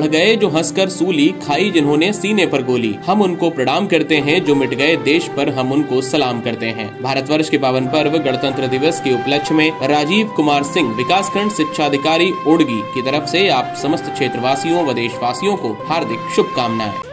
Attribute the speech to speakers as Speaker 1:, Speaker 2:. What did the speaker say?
Speaker 1: बढ़ गए जो हंसकर सूली, खाई जिन्होंने सीने पर गोली। हम उनको प्रणाम करते हैं जो मिट गए देश पर, हम उनको सलाम करते हैं। भारतवर्ष के पावन पर्व गणतंत्र दिवस के उपलक्ष्य में राजीव कुमार सिंह, विकासखंड शिक्षाधिकारी ओडगी की तरफ से आप समस्त क्षेत्रवासियों व देशवासियों को हार्दिक शुभकामनाएं।